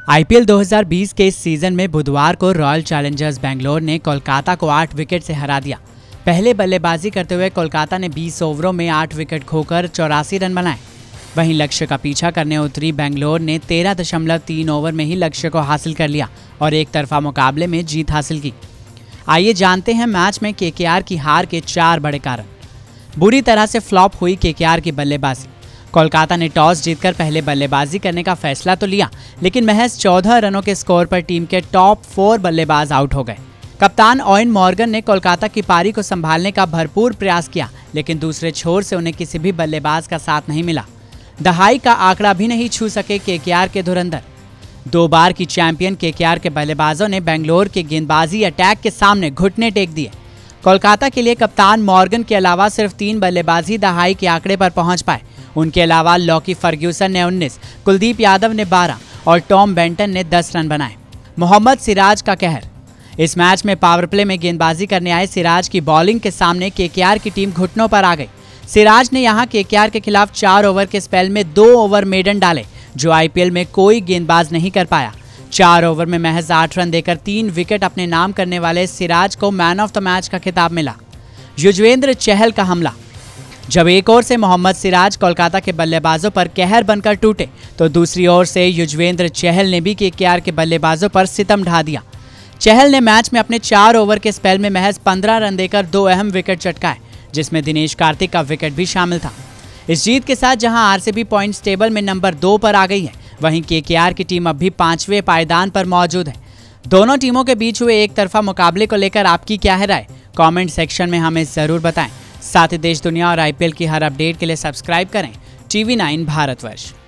IPL 2020 के इस season में बुधवार को रॉयल चैलेंजर्स बेंगलोर ने कोलकाता को 8 विकेट से हरा दिया। पहले बल्लेबाजी करते हुए कोलकाता ने 20 ओवरों में 8 विकेट खोकर 84 रन बनाए। वहीं लक्ष्य का पीछा करने उतरी बेंगलोर ने 13.3 ओवर में ही लक्ष्य को हासिल कर लिया और एक तरफा मुकाबले में जीत हासिल की। आइए जानते हैं मैच में केकेआर की हार के 4 बड़े कारण। बुरी तरह से फ्लॉप हुई केकेआर की बल्लेबाजी। कोलकाता ने टॉस जीतकर पहले बल्लेबाजी करने का फैसला तो लिया, लेकिन महज 14 रनों के स्कोर पर टीम के टॉप 4 बल्लेबाज आउट हो गए। कप्तान ओवेन मॉर्गन ने कोलकाता की पारी को संभालने का भरपूर प्रयास किया, लेकिन दूसरे छोर से उन्हें किसी भी बल्लेबाज का साथ नहीं मिला। दहाई का आंकड़ा भी नहीं छू सके केकेआर के धुरंधर। 2 बार की चैंपियन केकेआर के बल्लेबाजों ने बेंगलोर के गेंदबाजी अटैक के सामने घुटने टेक दिए। कोलकाता के लिए कप्तान मॉर्गन के अलावा सिर्फ 3 बल्लेबाजी दहाई के आंकड़े पर पहुंच पाए। उनके अलावा लॉकी फर्ग्यूसन ने 19, कुलदीप यादव ने 12 और टॉम बेंटन ने 10 रन बनाए। मोहम्मद सिराज का कहर। इस मैच में पावर प्ले में गेंदबाजी करने आए सिराज की बॉलिंग के सामने केकेआर की टीम घुटनों पर आ गई। सिराज ने यहां केकेआर के खिलाफ 4 ओवर के स्पेल में 2 ओवर मेडन डाले, जो आईपीएल में कोई गेंदबाज नहीं कर पाया। 4 ओवर में महज 8 रन देकर 3 विकेट अपने नाम करने वाले सिराज को मैन ऑफ द मैच का खिताब मिला। युजवेंद्र चहल का हमला। जब एक ओर से मोहम्मद सिराज कोलकाता के बल्लेबाजों पर कहर बनकर टूटे, तो दूसरी ओर से युजवेंद्र चहल ने भी केकेआर के बल्लेबाजों पर सितम ढा दिया। चहल ने मैच में अपने 4 ओवर के स्पेल में महज 15 रन देकर 2 अहम विकेट चटकाए, जिसमें दिनेश कार्तिक का विकेट भी शामिल था। इस जीत के साथ जहां आरसीबी पॉइंट्स टेबल में नंबर 2 पर आ गई है, वहीं केकेआर की टीम अब भी 5वें पायदान पर मौजूद है। दोनों टीमों के बीच हुए एक तरफा मुकाबले को लेकर आपकी क्या है राय? कमेंट सेक्शन में हमें जरूर बताएं। साथ ही देश दुनिया और आईपीएल की हर अपडेट के लिए सब्सक्राइब करें TV9 भारतवर्ष।